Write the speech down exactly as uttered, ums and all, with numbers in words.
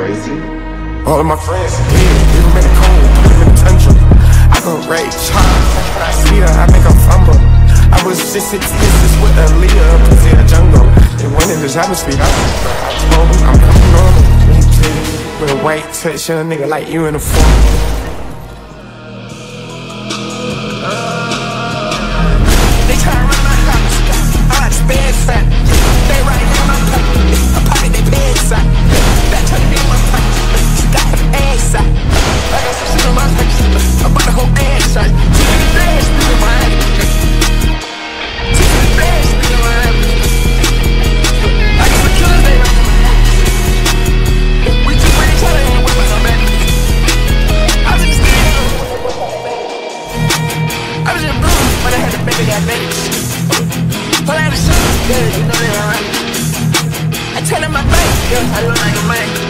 crazy? All of my friends, yeah, we were in the cold, put them in the tundra. I go right child, when I see her, I make her fumble. I was just six kisses with a leader, pussy a jungle. And when it just happens to be up, I told him I'm coming normal. Me too, with a white touch, young nigga like you in a form. They right here in my pocket, my pocket, they pants out. That trying to be my pocket, she got her ass out. I got some shit on my face, I bought the whole ass out. Too many bags, nigga, my ass. Too many bags, nigga, my ass. I got some killers, they right in my ass. We too ready, trying to hang with my back. I was in the studio, I was in blue, but I had the baby got baby. Pull out the shit, yeah, you know they alright. I tell them my face, yeah, I look like a man.